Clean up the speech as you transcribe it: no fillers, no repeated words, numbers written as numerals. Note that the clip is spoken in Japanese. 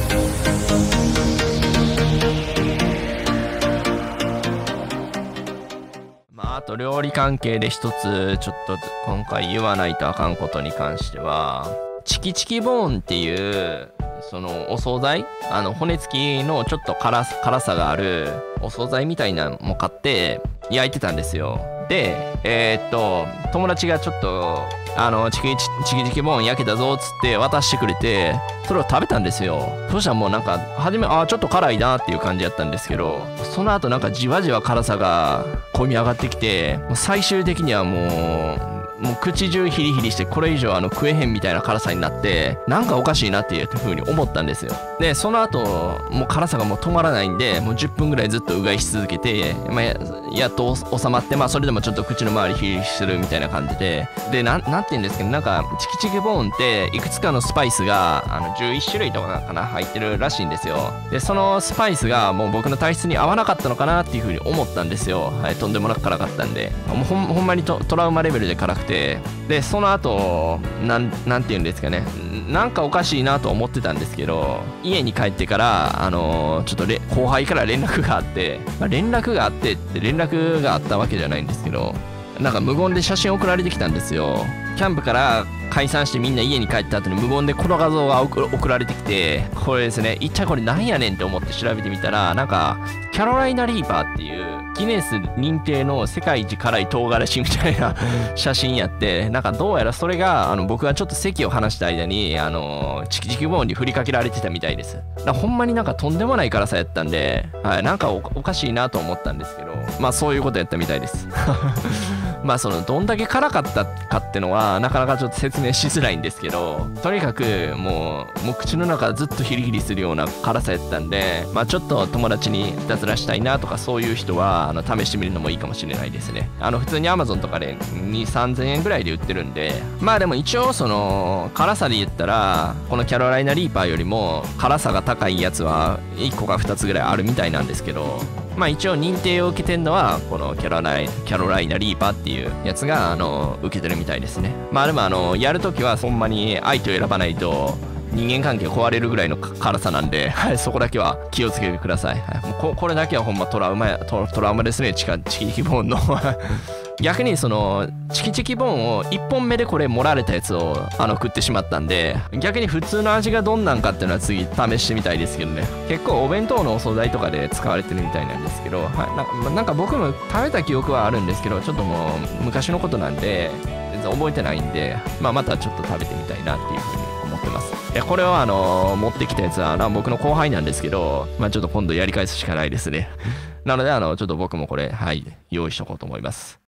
まあ、あと料理関係で一つちょっと今回言わないとあかんことに関しては、チキチキボーンっていうそのお惣菜、骨付きのちょっと辛さがあるお惣菜みたいなのも買って焼いてたんですよ。で友達がちょっとチキチキボーン焼けたぞっつって渡してくれて、それを食べたんですよ。そしたらもうなんか初めちょっと辛いなっていう感じやったんですけど、その後なんかじわじわ辛さが込み上がってきて、もう最終的にはもう口中ヒリヒリして、これ以上食えへんみたいな辛さになって、なんかおかしいなっていう風に思ったんですよ。でその後もう辛さがもう止まらないんで、もう10分ぐらいずっとうがいし続けて、やっと収まって、それでもちょっと口の周りヒリヒリするみたいな感じで、なんて言うんですけど、なんかチキチキボーンっていくつかのスパイスが11種類とかかな入ってるらしいんですよ。でそのスパイスがもう僕の体質に合わなかったのかなっていう風に思ったんですよ。はい、とんでもなく辛かったんで、もうほんまにトラウマレベルで辛くて、でその後なんて言うんですかね、なんかおかしいなと思ってたんですけど、家に帰ってからちょっと後輩から連絡があって、連絡があったわけじゃないんですけど、なんか無言で写真送られてきたんですよ。キャンプから解散してみんな家に帰った後に無言でこの画像が送られてきて、これですね、一体これなんやねんって思って調べてみたら、なんかキャロライナリーパーっていうギネス認定の世界一辛い唐辛子みたいな写真やって、なんかどうやらそれが僕がちょっと席を離した間にチキチキボーンに振りかけられてたみたいです。ほんまになんかとんでもない辛さやったんで、はい、なんかおかしいなと思ったんですけど、そういうことやったみたいですそのどんだけ辛かったかってのはなかなかちょっと説明しづらいんですけど、とにかくもう口の中ずっとヒリヒリするような辛さやったんで、ちょっと友達にいたずらしたいなとかそういう人は試してみるのもいいかもしれないですね。普通に Amazon とかで2、3000円ぐらいで売ってるんで、でも一応その辛さで言ったらこのキャロライナリーパーよりも辛さが高いやつは1個か2つぐらいあるみたいなんですけど、一応認定を受けてるのはこのキャロライナリーパーっていうやつが受けてるみたいですね。でもやるときはほんまに相手を選ばないと人間関係壊れるぐらいの辛さなんで、はい、そこだけは気をつけてください。はい、もうこれだけはほんまトラウマですね、チキチキボーンの逆にそのチキチキボーンを1本目でこれ盛られたやつを食ってしまったんで、逆に普通の味がどんなんかっていうのは次試してみたいですけどね。結構お弁当のお惣菜とかで使われてるみたいなんですけど、はい、なんか僕も食べた記憶はあるんですけど、ちょっともう昔のことなんで全然覚えてないんで、またちょっと食べてみたいなっていうふうに思ってます。これは持ってきたやつは僕の後輩なんですけど、ちょっと今度やり返すしかないですねなのでちょっと僕もこれ、はい、用意しとこうと思います。